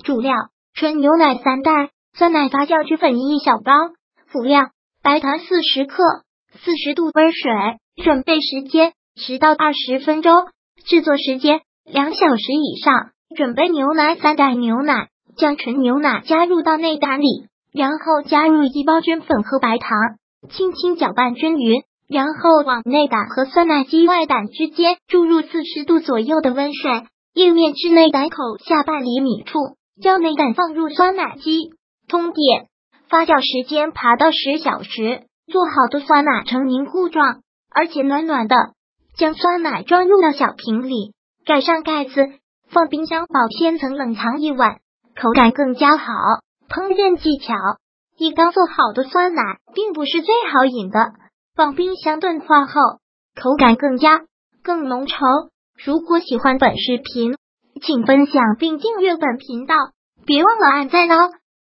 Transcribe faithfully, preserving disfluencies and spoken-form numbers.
主料：纯牛奶三袋，酸奶发酵脂粉一小包。辅料：白糖四十克，四十度温水。准备时间：十到二十分钟。制作时间：两小时以上。准备牛奶三袋牛奶，将纯牛奶加入到内胆里，然后加入一包菌粉和白糖，轻轻搅拌均匀，然后往内胆和酸奶机外胆之间注入四十度左右的温水，液面至内胆口下半厘米处，将内胆放入酸奶机。通点：发酵时间爬到十小时，做好的酸奶呈凝固状，而且暖暖的。将酸奶装入到小瓶里，盖上盖子，放冰箱保鲜层冷藏一晚，口感更加好。烹饪技巧：一刚做好的酸奶并不是最好饮的，放冰箱炖化后，口感更佳，更浓稠。如果喜欢本视频，请分享并订阅本频道，别忘了按赞哦。